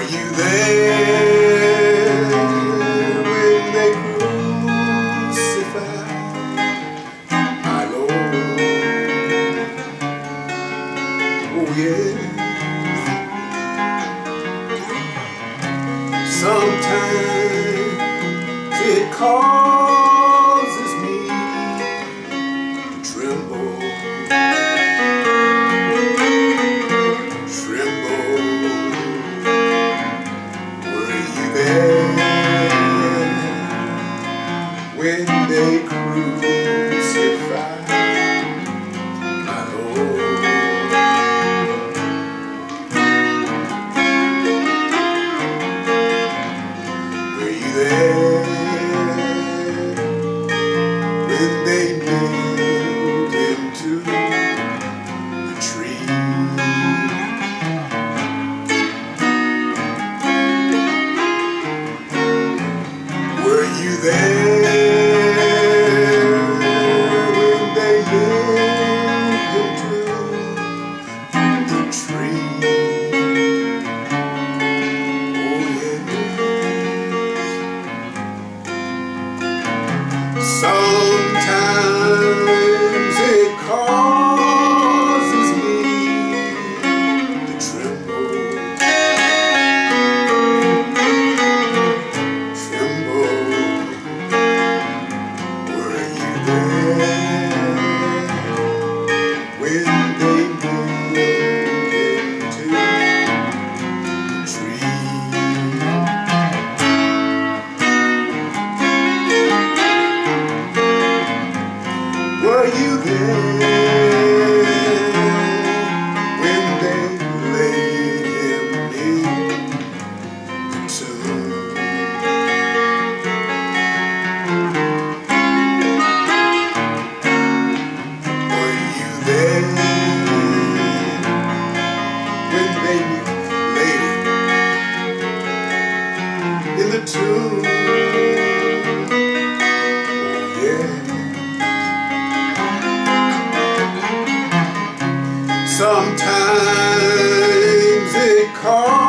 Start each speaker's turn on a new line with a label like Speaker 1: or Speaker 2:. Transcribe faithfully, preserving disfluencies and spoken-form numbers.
Speaker 1: you there when they crucified my Lord? Oh yeah. Sometimes it causes me to tremble. When they crucify my Lord, were you there when they nailed him to the tree? Were you there when they nailed him to the tree? Oh yes. Sometimes it causes me to tremble. Were you there when they laid him in the tomb? Were you there when they laid him in the tomb? Oh yeah. Sometimes it calls